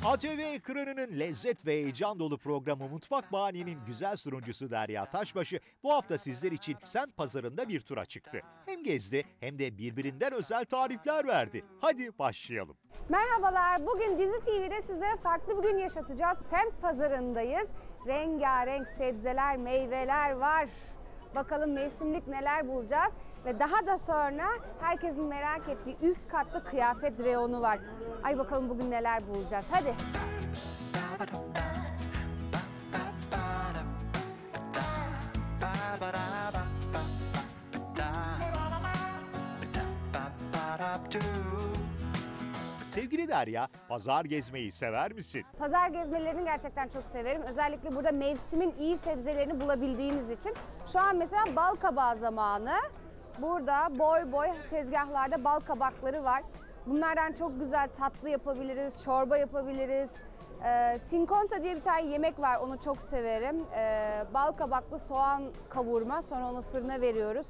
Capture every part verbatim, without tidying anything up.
A T V ekranının lezzet ve heyecan dolu programı Mutfak Bahane'nin güzel sunucusu Derya Taşbaşı bu hafta sizler için semt pazarında bir tura çıktı. Hem gezdi hem de birbirinden özel tarifler verdi. Hadi başlayalım. Merhabalar, bugün Dizi T V'de sizlere farklı bir gün yaşatacağız. Semt pazarındayız. Rengarenk sebzeler, meyveler var. Bakalım mevsimlik neler bulacağız ve daha da sonra herkesin merak ettiği üst katta kıyafet reyonu var. Ay bakalım bugün neler bulacağız. Hadi. Sevgili Derya, pazar gezmeyi sever misin? Pazar gezmelerini gerçekten çok severim. Özellikle burada mevsimin iyi sebzelerini bulabildiğimiz için. Şu an mesela bal kabağı zamanı. Burada boy boy tezgahlarda bal kabakları var. Bunlardan çok güzel tatlı yapabiliriz, çorba yapabiliriz. Ee, Sinkonta diye bir tane yemek var, onu çok severim. Ee, bal kabaklı soğan kavurma, sonra onu fırına veriyoruz.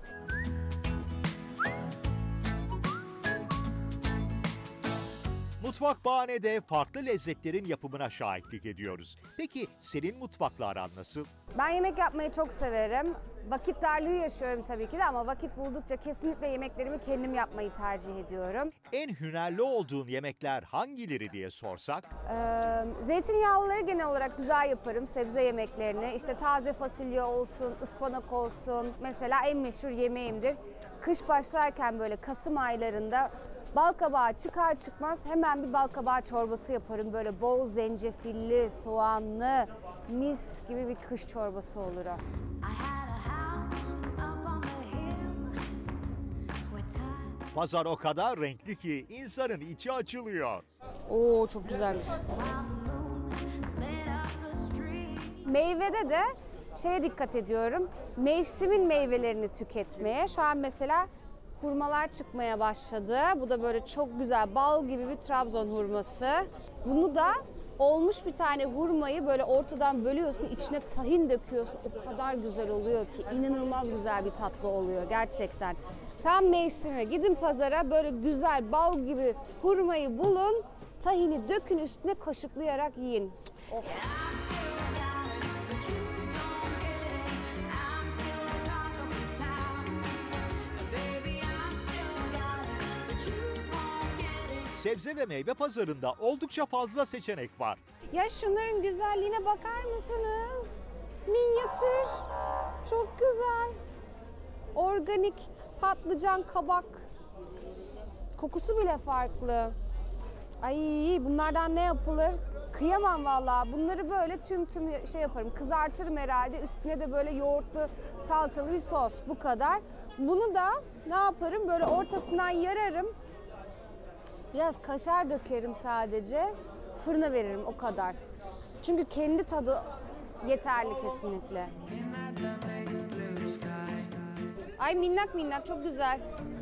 Mutfak Bahane'de farklı lezzetlerin yapımına şahitlik ediyoruz. Peki senin mutfakla aran nasıl? Ben yemek yapmayı çok severim. Vakit darlığı yaşıyorum tabii ki de ama vakit buldukça kesinlikle yemeklerimi kendim yapmayı tercih ediyorum. En hünerli olduğun yemekler hangileri diye sorsak? Ee, zeytinyağlıları genel olarak güzel yaparım, sebze yemeklerini. İşte taze fasulye olsun, ıspanak olsun. Mesela en meşhur yemeğimdir. Kış başlarken böyle Kasım aylarında bal kabağı çıkar çıkmaz hemen bir bal kabağı çorbası yaparım. Böyle bol zencefilli, soğanlı, mis gibi bir kış çorbası olur o. Pazar o kadar renkli ki insanın içi açılıyor. Oo, çok güzelmiş. Meyvede de şeye dikkat ediyorum. Mevsimin meyvelerini tüketmeye. Şu an mesela hurmalar çıkmaya başladı. Bu da böyle çok güzel bal gibi bir Trabzon hurması. Bunu da olmuş bir tane hurmayı böyle ortadan bölüyorsun, içine tahin döküyorsun. O kadar güzel oluyor ki inanılmaz güzel bir tatlı oluyor gerçekten. Tam mevsimi. Gidin pazara, böyle güzel bal gibi hurmayı bulun, tahini dökün üstüne, kaşıklayarak yiyin. Oh. Sebze ve meyve pazarında oldukça fazla seçenek var. Ya şunların güzelliğine bakar mısınız? Minyatür. Çok güzel. Organik patlıcan, kabak. Kokusu bile farklı. Ay, bunlardan ne yapılır? Kıyamam vallahi. Bunları böyle tüm tüm şey yaparım. Kızartırım herhalde. Üstüne de böyle yoğurtlu, salçalı bir sos. Bu kadar. Bunu da ne yaparım? Böyle ortasından yararım. Biraz kaşar dökerim sadece. Fırına veririm, o kadar. Çünkü kendi tadı yeterli kesinlikle. Ay minnak minnak, çok güzel.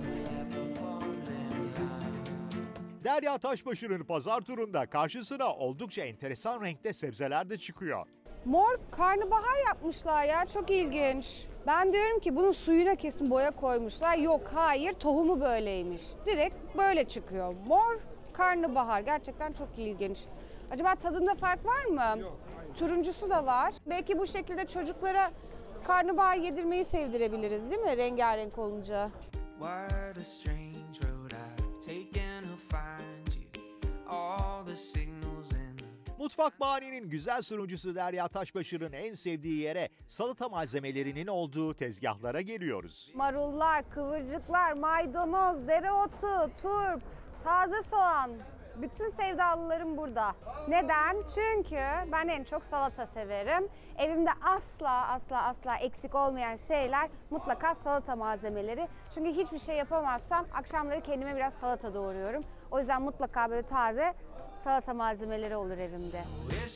Derya Taşbaşı'nın pazar turunda karşısına oldukça enteresan renkte sebzeler de çıkıyor. Mor karnabahar yapmışlar ya, çok ilginç. Ben diyorum ki bunun suyuna kesin boya koymuşlar. Yok, hayır, tohumu böyleymiş. Direkt böyle çıkıyor. Mor karnabahar, gerçekten çok ilginç. Acaba tadında fark var mı? Yok, hayır. Turuncusu da var. Belki bu şekilde çocuklara karnabahar yedirmeyi sevdirebiliriz değil mi? Rengarenk olunca. What a strange road I've taken to find you. All the signals in the... Mutfak Bahane'nin güzel sunucusu Derya Taşbaşı'nın en sevdiği yere salata malzemelerinin olduğu tezgahlara geliyoruz. Marullar, kıvırcıklar, maydanoz, dereotu, turp, taze soğan. Bütün sevdalılarım burada. Neden? Çünkü ben en çok salata severim. Evimde asla asla asla eksik olmayan şeyler mutlaka salata malzemeleri. Çünkü hiçbir şey yapamazsam akşamları kendime biraz salata doğruyorum. O yüzden mutlaka böyle taze salata malzemeleri olur evimde.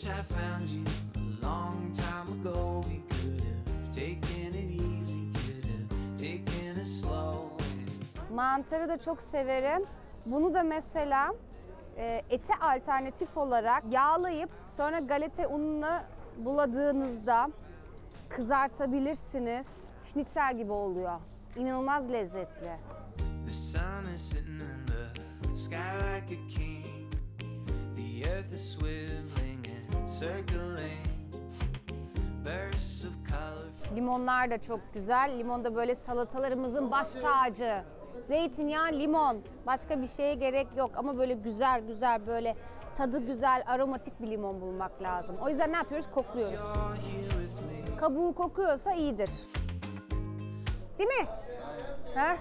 Mantarı da çok severim. Bunu da mesela e, ete alternatif olarak yağlayıp sonra galeta ununa buladığınızda kızartabilirsiniz. Şnitzel gibi oluyor. İnanılmaz lezzetli. The earth is swift. Limonlar da çok güzel. Limon da böyle salatalarımızın baş tacı. Zeytinyağı, limon. Başka bir şeye gerek yok ama böyle güzel güzel böyle tadı güzel, aromatik bir limon bulmak lazım. O yüzden ne yapıyoruz? Kokluyoruz. Kabuğu kokuyorsa iyidir. Değil mi? Ha?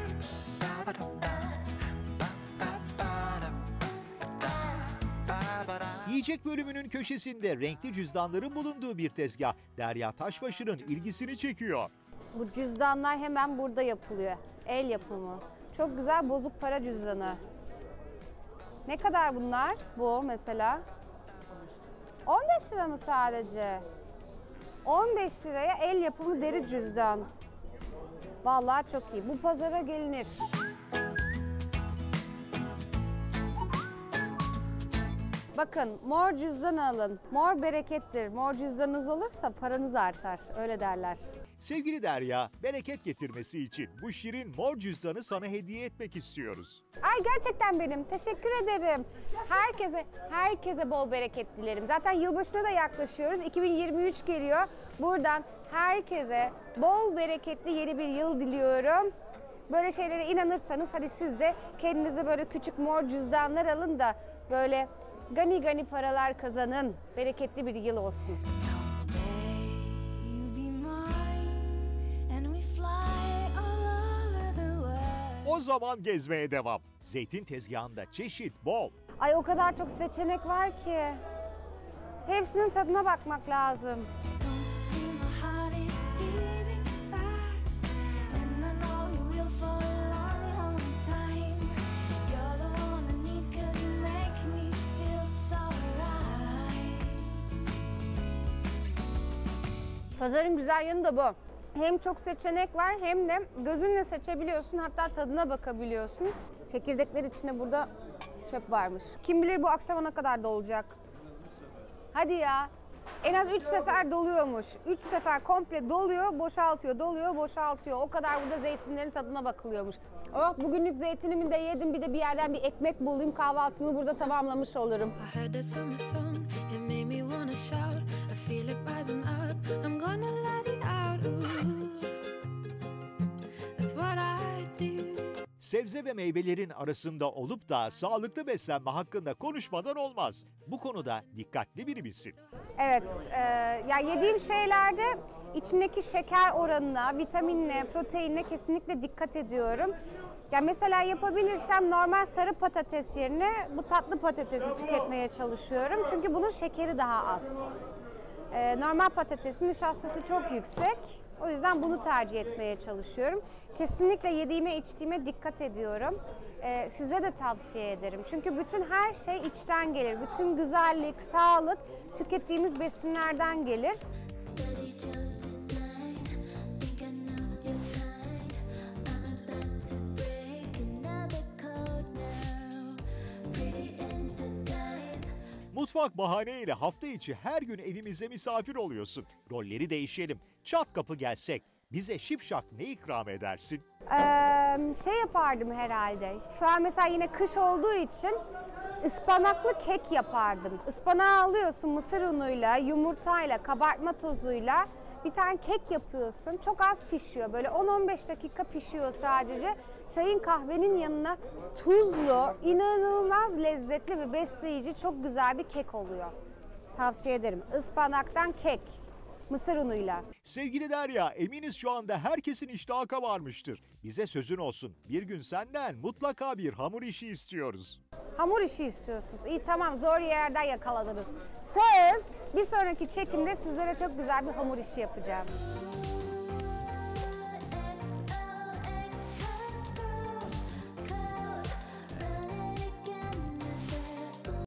Yiyecek bölümünün köşesinde renkli cüzdanların bulunduğu bir tezgah Derya Taşbaşı'nın ilgisini çekiyor. Bu cüzdanlar hemen burada yapılıyor. El yapımı. Çok güzel bozuk para cüzdanı. Ne kadar bunlar? Bu mesela. on beş lira mı sadece? on beş liraya el yapımı deri cüzdan. Vallahi çok iyi. Bu pazara gelinir. Bakın mor cüzdan alın. Mor berekettir. Mor cüzdanınız olursa paranız artar. Öyle derler. Sevgili Derya, bereket getirmesi için bu şirin mor cüzdanı sana hediye etmek istiyoruz. Ay gerçekten benim. Teşekkür ederim. Herkese herkese bol bereket dilerim. Zaten yılbaşına da yaklaşıyoruz. iki bin yirmi üç geliyor. Buradan herkese bol bereketli yeni bir yıl diliyorum. Böyle şeylere inanırsanız hadi siz de kendinize böyle küçük mor cüzdanlar alın da böyle gani gani paralar kazanın. Bereketli bir yıl olsun. O zaman gezmeye devam. Zeytin tezgahında çeşit bol. Ay o kadar çok seçenek var ki. Hepsinin tadına bakmak lazım. Pazarın güzel yanı da bu. Hem çok seçenek var hem de gözünle seçebiliyorsun, hatta tadına bakabiliyorsun. Çekirdekler içine burada çöp varmış. Kim bilir bu akşama ne kadar dolacak. Hadi ya. En az üç sefer doluyormuş. Üç sefer komple doluyor, boşaltıyor, doluyor, boşaltıyor. O kadar burada zeytinlerin tadına bakılıyormuş. Oh, bugünlük zeytinimi de yedim, bir de bir yerden bir ekmek bulayım, kahvaltımı burada tamamlamış olurum. Sebze ve meyvelerin arasında olup da sağlıklı beslenme hakkında konuşmadan olmaz. Bu konuda dikkatli biri misin? Evet, e, ya yediğim şeylerde içindeki şeker oranına, vitaminine, proteinine kesinlikle dikkat ediyorum. Ya mesela yapabilirsem normal sarı patates yerine bu tatlı patatesi tüketmeye çalışıyorum. Çünkü bunun şekeri daha az. E, normal patatesin nişastası çok yüksek. O yüzden bunu tercih etmeye çalışıyorum. Kesinlikle yediğime içtiğime dikkat ediyorum. Ee, size de tavsiye ederim. Çünkü bütün her şey içten gelir. Bütün güzellik, sağlık tükettiğimiz besinlerden gelir. Mutfak bahaneyle hafta içi her gün evimize misafir oluyorsun. Rolleri değişelim. Çat kapı gelsek bize şipşak ne ikram edersin? Ee, şey yapardım herhalde. Şu an mesela yine kış olduğu için ıspanaklı kek yapardım. Ispanağı alıyorsun mısır unuyla, yumurtayla, kabartma tozuyla bir tane kek yapıyorsun. Çok az pişiyor. Böyle on on beş dakika pişiyor sadece. Çayın kahvenin yanına tuzlu, inanılmaz lezzetli ve besleyici çok güzel bir kek oluyor. Tavsiye ederim. Ispanaktan kek. Mısır unuyla. Sevgili Derya, eminiz şu anda herkesin iştahı kabarmıştır. Bize sözün olsun. Bir gün senden mutlaka bir hamur işi istiyoruz. Hamur işi istiyorsunuz. İyi tamam, zor yerden yakaladınız. Söz, bir sonraki çekimde sizlere çok güzel bir hamur işi yapacağım.